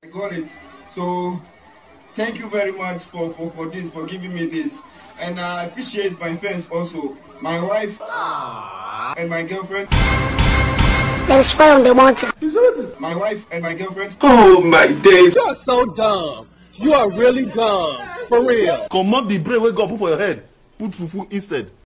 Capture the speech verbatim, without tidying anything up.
I got it. So thank you very much for, for, for this, for giving me this. And I appreciate my friends also. My wife Aww. And my girlfriend. Let us fly on the mountain. My wife and my girlfriend. Oh my days. You are so dumb. You are really dumb. For real. Come on, the brain wake up, put for your head. Put fufu instead.